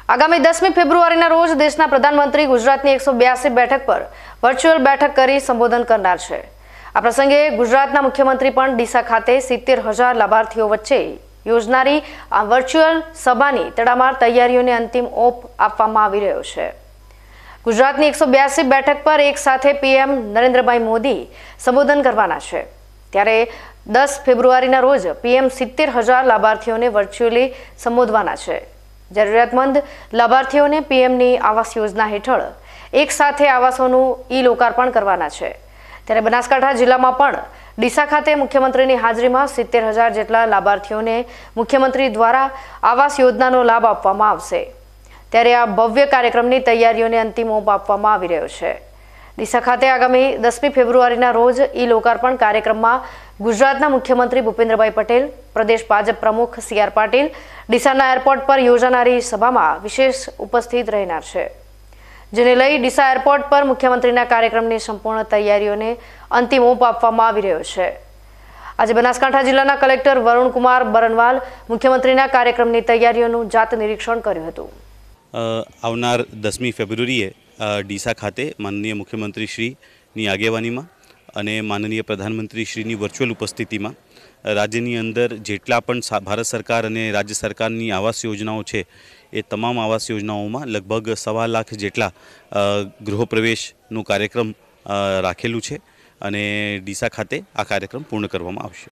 આગામી 10મી ફેબ્રુઆરીના રોજ દેશના પ્રધાનમંત્રી ગુજરાતની 182 બેઠક પર વર્ચ્યુઅલ બેઠક કરી સંબોધન કરનાર છે। આ પ્રસંગે ગુજરાતના મુખ્યમંત્રી પણ ડીસા ખાતે 70,000 લાભાર્થીઓ વચ્ચે યોજનારી આ વર્ચ્યુઅલ સભાની તડામાર તૈયારીઓને અંતિમ ઓપ આપવામાં આવી રહ્યો છે। ગુજરાતની 182 બેઠક પર એક સાથે પીએમ નરેન્દ્રભાઈ મોદી સંબોધન કરવાના છે, ત્યારે 10 ફેબ્રુઆરીના રોજ પીએમ 70,000 લાભાર્થીઓને વર્ચ્યુઅલી સંબોધવાના છે। જરૂરિયાતમંદ લાભાર્થીઓને પીએમની આવાસ યોજના હેઠળ એક સાથે આવાસોનું ઈ-લોકાર્પણ કરવાના છે। ત્યારે બનાસકાંઠા જિલ્લામાં પણ ડીસા ખાતે મુખ્યમંત્રીની હાજરીમાં 70,000 જેટલા લાભાર્થીઓને મુખ્યમંત્રી દ્વારા આવાસ યોજનાનો લાભ આપવામાં આવશે। ત્યારે આ ભવ્ય કાર્યક્રમની તૈયારીઓને અંતિમ ઓપ આપવામાં આવી રહ્યો છે। ડીસા ખાતે આગામી 10મી ફેબ્રુઆરીના રોજ ઈ-લોકાર્પણ કાર્યક્રમમાં ગુજરાતના મુખ્યમંત્રી ભૂપેન્દ્રભાઈ પટેલ, પ્રદેશ ભાજપ પ્રમુખ સી.આર. પાટીલ ડીસાના એરપોર્ટ પર યોજાનારી સભામાં વિશેષ ઉપસ્થિત રહેનાર છે, જેને લઈ ડીસા એરપોર્ટ પર મુખ્યમંત્રીના કાર્યક્રમની સંપૂર્ણ તૈયારીઓને અંતિમ ઓપ આપવામાં આવી રહ્યો છે। આજે બનાસકાંઠા જિલ્લાના કલેક્ટર વરુણકુમાર બરનવાલ મુખ્યમંત્રીના કાર્યક્રમની તૈયારીઓનું જાત નિરીક્ષણ કર્યું હતું। આવનાર 10મી ફેબ્રુઆરીએ ડીસા ખાતે માનનીય મુખ્યમંત્રી શ્રીની આગેવાનીમાં અને માનનીય પ્રધાનમંત્રી શ્રીની વર્ચ્યુઅલ ઉપસ્થિતિમાં રાજ્યની અંદર જેટલા પણ ભારત સરકાર અને રાજ્ય સરકારની આવાસ યોજનાઓ છે એ તમામ આવાસ યોજનાઓમાં લગભગ 1.25 લાખ જેટલા ગૃહપ્રવેશનું કાર્યક્રમ રાખેલું છે અને ડીસા ખાતે આ કાર્યક્રમ પૂર્ણ કરવામાં આવશે।